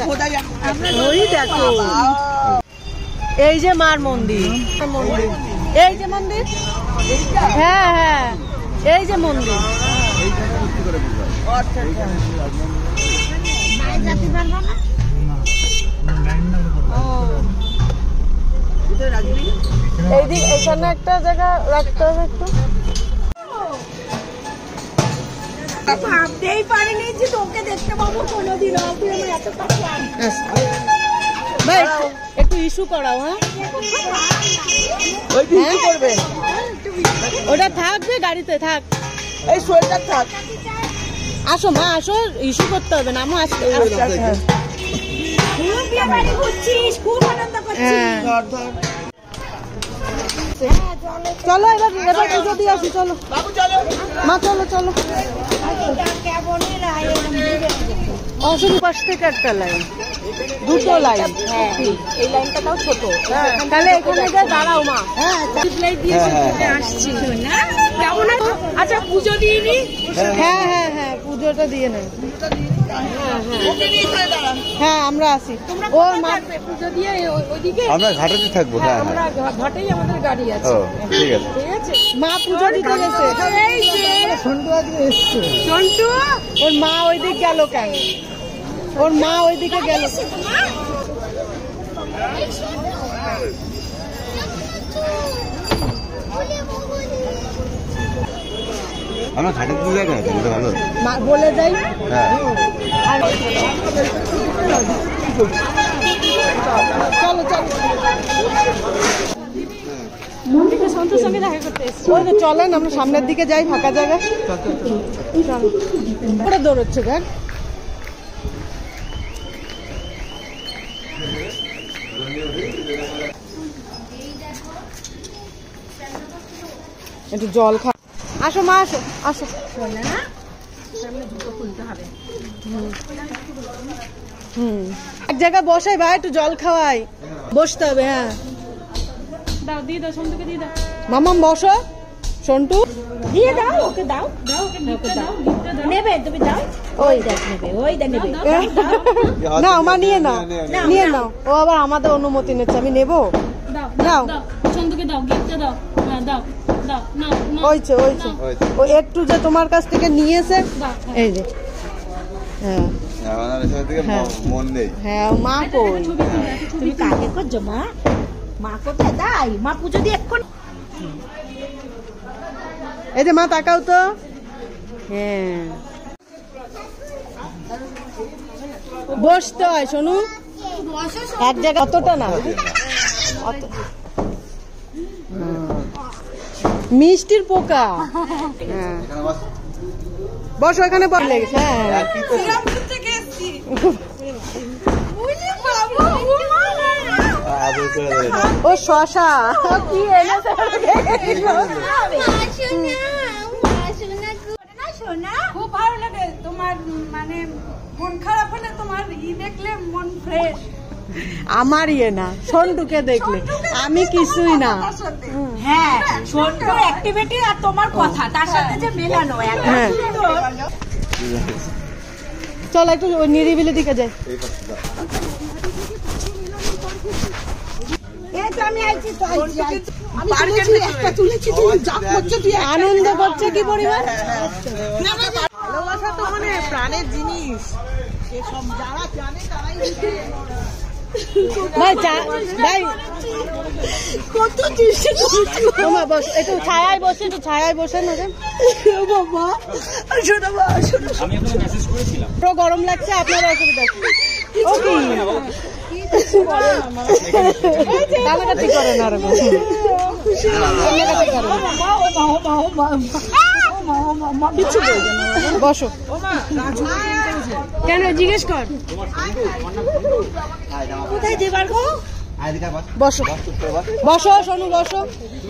ওই দেখো এই যে মার মন্দির, এই যে মন্দির, হ্যাঁ হ্যাঁ এই যে মন্দির। এইদিক এইখানে একটা জায়গা রাখতে হবে একটু। ভাবতেই পারিনি যে তোকে দেখতে পাবো কোনোদিন। ভাই একটু ইস্যু করাও। হ্যাঁ করবে, ওটা থাকবে গাড়িতে থাক, এই সোয়েটার থাক। আসো মা আসো, ইস্যু করতে হবে না, আমার আসতে হবে। চলো এবার পুজো দিয়ে আসি, চলো মা চলো চলো। অসুবিধা পাশ থেকে একটা লাইন, দুটো লাইন, এই লাইনটা তাও ছোট, তাহলে এখানে দাঁড়াও মা। আসছি না কেমন? আচ্ছা পুজো দিয়ে নি। হ্যাঁ হ্যাঁ হ্যাঁ পুজোটা দিয়ে নেই। হ্যাঁ আমরা আসি, ও মা পুজো দিয়ে ওইদিকে আমরা ঘাটেতে থাকবো। হ্যাঁ আমরা ঘাটেই আমাদের গাড়ি আছে। ঠিক আছে ঠিক আছে। মা পুজো দিতে গেছে, এই যে সন্টু আজকে এসছে। সন্টু ওর মা ওইদিক গেল কেন? ওর মা ওইদিকে গেল। আমরা ঘাটের দিকে যাই না, ভালো বলে যাই। চলো চলো সন্তুর সঙ্গে দেখা করতে এসেছি। ওই তো চলেন আমরা সামনের দিকে যাই, ফাঁকা জায়গা। ওটা দৌড়চ্ছে দেখ। একটু জল খা। আসো মা আসো আসো। এক জায়গায় বসাই ভাই, একটু জল খাওয়াই, বসতে হবে। হ্যাঁ দাও, দিয়ে দাও সন্টুকে, দিয়ে দাও। মামাম বসো, সন্টু দিয়ে দাও, ওকে দাও, দাও ওকে দাও, নেবে তুমি দাও। ওই দেখ নেবে, ওই দেখ নেবে। না মা নিয়ে নাও, নিয়ে নাও। ও আবার আমাদের অনুমতি নিচ্ছে, আমি নেবো। দাও সন্টুকে দাও, গিফটটা দাও। হ্যাঁ দাও দাও, নাও ওইছে ওইছে। ও একটু যে তোমার কাছ থেকে নিয়েছে, এই যে। হ্যাঁ মন নেই। হ্যাঁ মা কই, তুমি কাকে করছো মা? মা কোথায়? তাই মা পুজো দিয়ে এখন। এই যে মা তাকাও তো। হ্যাঁ বসতে হয় শোনু, এক জায়গায় অতটা না। মিষ্টির পোকা। হ্যাঁ বসো, এখানে বল লেগেছে। হ্যাঁ ও শশা কি এনেছে? খুব ভালো লাগে তোমার, মানে মন খারাপ হলে তোমার দেখলে মন ফ্রেশ। আমার ইয়ে না, সন্টুকে দেখলে আমি কিছুই না। হ্যাঁ সন্টুর অ্যাক্টিভিটি আর তোমার কথা তার সাথে যে মেলানো। হ্যাঁ চল একটু নিরিবিলি দিকে যাই। আনন্দ করছে কি পরিবার, ভালোবাসা তো মানে প্রাণের জিনিস। যারা জানে তারাই ভাই ভাই কত তোমার বস, একটু ছায়ায় বসে, একটু ছায়ায় বসে না বাবা। পুরো গরম লাগছে, আপনার অসুবিধা ওকে কানাকাটি করে না, কিছু বসো। কেন জিজ্ঞেস কর, কোথায় দেবার গো? বসো বসো শোনো, বসো।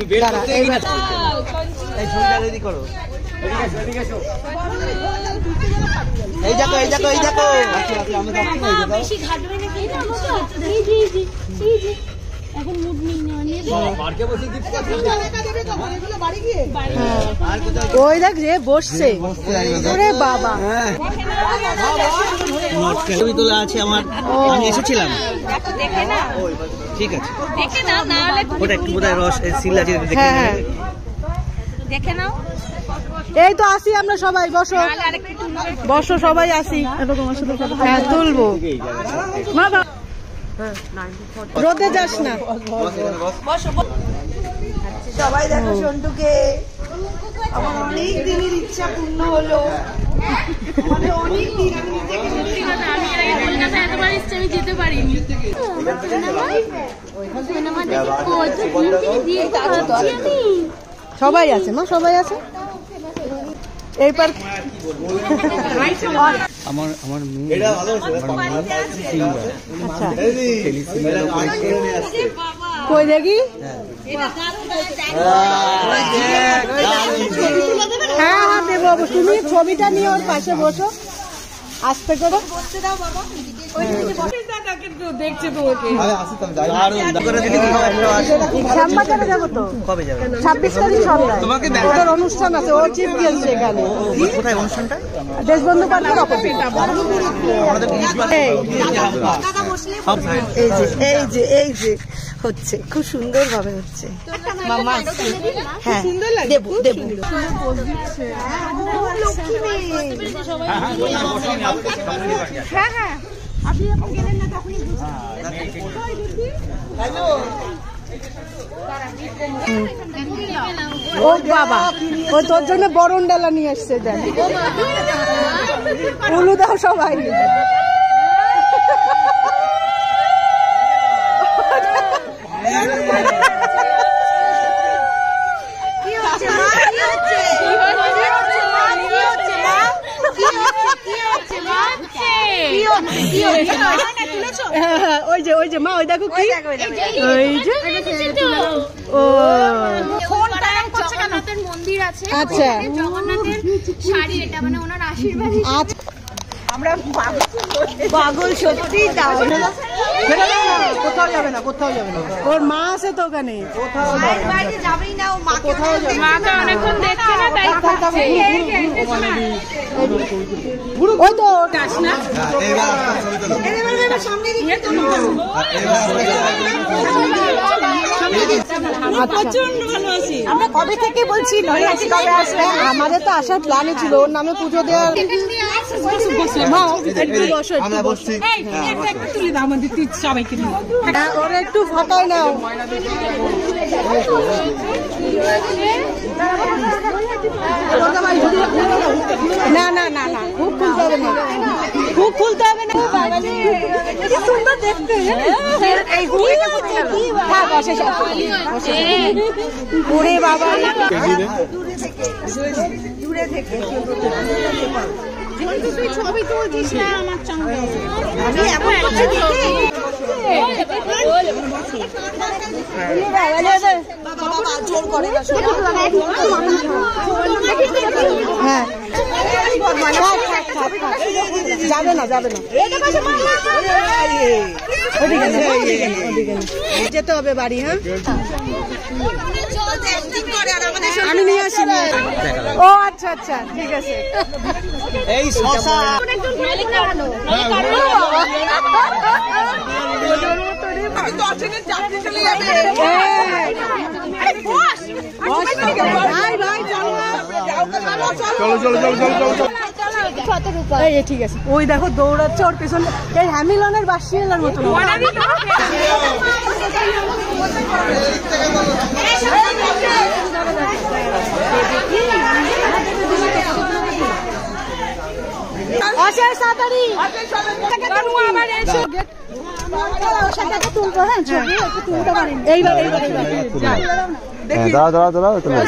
এই দেখো এই দেখো এই দেখো, এখন মুড নিয়ে ওই দেখ যে বসছে, ওরে বাবা ছবি তোলা আছে আমার, আমি এসেছিলাম। দেখে না, ঠিক আছে দেখে নাও, না হলে ওটা একটু বোধহয় রস সিল আছে, হ্যাঁ দেখে নাও। এই তো আসি আমরা সবাই, বসো বসো সবাই আসি, হ্যাঁ তুলবো। রোদে যাস না। সবাই দেখো সন্টুকে, আমার অনেক দিনের ইচ্ছা পূর্ণ হলো। মানে অনেক দিন আমি কলকাতা এতবার এসেছি, আমি যেতে পারিনি। সবাই আছে মা, সবাই আছে এইবার। আমার আচ্ছা কই দেখি, হ্যাঁ হ্যাঁ দেবো। তুমি ছবিটা নিয়ে ওর পাশে বসো, আসতে করে দেখছে তোমাকে। শ্যামবাজারে যাবো তো, কবে যাবে? 26 তারিখ সন্ধ্যায় ওদের অনুষ্ঠান আছে, ও চিফ গেস্ট সেখানে। কোথায় অনুষ্ঠানটা? দেশবন্ধু পার্কের অপোজিট। এই যে হচ্ছে, খুব সুন্দর ভাবে হচ্ছে। হ্যাঁ দেবো দেবো। হ্যাঁ হ্যাঁ, ও বাবা, ও তোর জন্য বরণ ডালা নিয়ে এসছে, দেখ উলু দাও সবাই। ওই যে ওই যে মা, ওই দেখো কি, ওই যে ও জগন্নাথের মন্দির আছে। আচ্ছা জগন্নাথের শাড়ি, এটা মানে ওনার আশীর্বাদ। আচ্ছা আমরা পাগল সত্যি। কোথাও যাবে না, কোথাও যাবে না, ওর মা আছে তো ওখানে। বাইরে যাবেই না, ও মাকে মাকে অনেকক্ষণ দেখছে না, তাই ওই তো না। সামনে প্রচন্ড ভালোবাসি আমরা, কবে থেকে বলছি নয় কবে আসবে। আমাদের তো আসার প্ল্যানই ছিল, ওর নামে পুজো দেওয়ার। মা একটু বসো, একটু বসো, তুলে দাও আমাদের সবাইকে। ওরা একটু ফাঁকায় নাও। না না না না, খুব খুলতে হবে না, খুব খুলতে হবে না। সুন্দর দেখতে, ওরে বাবা দূরে থেকে তুই ছবি তুলছিস না আমার সঙ্গে, আমি এমন করছি দেখে। বাবা জোর করে না, হ্যাঁ যাবে না, যাবে না, যেতে হবে বাড়ি। হ্যাঁ আমি নিয়ে আসি। ও আচ্ছা আচ্ছা ঠিক আছে। এই শশা ঠিক আছে। ওই দেখো দৌড়াচ্ছে ওর পেছনে, এই হ্যামিলনের বাসিয়ালার মতো। অশেষ তাড়াতাড়ি তুলবো। হ্যাঁ ছবি একটু তুলতে পারিনি। এইবার এইবার এইবার দাঁড়া দাঁড়া দাঁড়া,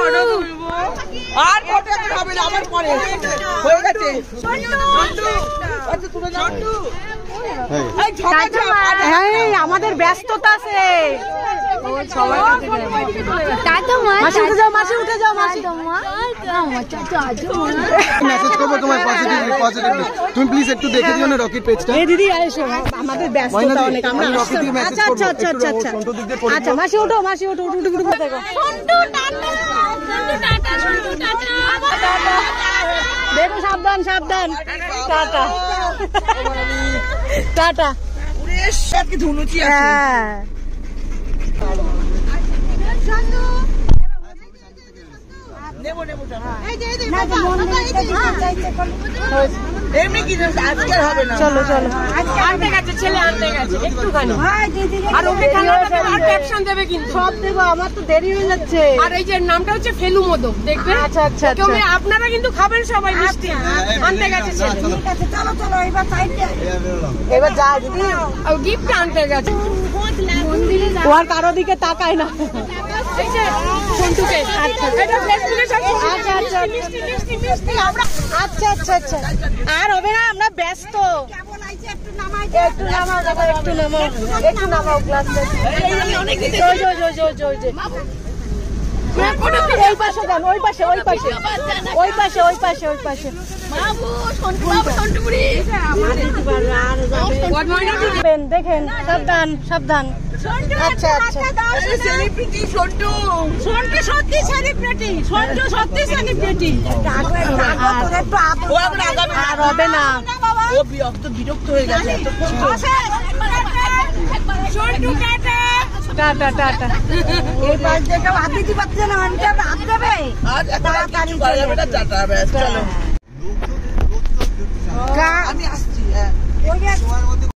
আর ফটো হবে না, আমার পরে হয়ে গেছে। হ্যাঁ আমাদের ব্যস্ততা আছে। মাসি উঠে যাও, মাসি উঠে যাও, মাসি। মেসেজ করবো তোমায় পজিটিভলি। তুমি প্লিজ একটু দেখে দিও না রকির পেজটা। এই দিদি এসো, আমাদের ব্যস্ততা অনেক, আমরা রকির দিকে মেসেজ আচ্ছা করবো। আচ্ছা আচ্ছা আচ্ছা সন্টুর দিক দিয়ে করে আচ্ছা, মাসি উঠো, মাসি উঠো, উঠো উঠো উঠো দেখো। দেখো, সাবধান সাবধান। Tata tata. ধুনুচি হ্যাঁ এমনি কি আজকে হবে না। চলো চলো। আনতে গেছে ছেলে, আনতে গেছে একটুখানি। আর ওকে আর ক্যাপশন দেবে কিন্তু। সব দেবো, আমার তো দেরি হয়ে যাচ্ছে। আর এই যে নামটা হচ্ছে ফেলু মোদক, দেখবেন। আচ্ছা আচ্ছা কেউ আচ্ছা। আপনারা কিন্তু খাবেন সবাই মিষ্টি। আনতে গেছে ছেলে, চলো চলো এবার সাইডে। এবার যা দিদি, গিফট আনতে গেছে। ও আর কারো দিকে তাকায় না। এই যে সন্টুকে, আচ্ছা এটা ফেসবুকে সব আচ্ছা আচ্ছা মিষ্টি মিষ্টি মিষ্টি আমরা। আচ্ছা আচ্ছা আচ্ছা। আর হবে না, আমরা ব্যস্ত। একটু নামাও দেখো, একটু নামাও, একটু নামাও গ্লাসটা। এই পাশে যান, ওই পাশে, ওই পাশে, ওই পাশে, ওই পাশে, ওই পাশে। দেখেন, সাবধান সাবধান। আচ্ছা আচ্ছা। সেলিব্রিটি সন্টু। সন্টু সত্যি সেলিব্রিটি, সন্টু সত্যি সেলিব্রিটি। ও আমরা আগামী আর হবে না। ও বিরক্ত হয়ে গেছে। Ta-ta ta-ta. এই পাশ থেকে হাত দিতে পারছে না, আনতে হাত দেবে। তাড়াতাড়ি চলো। আমি আসছি।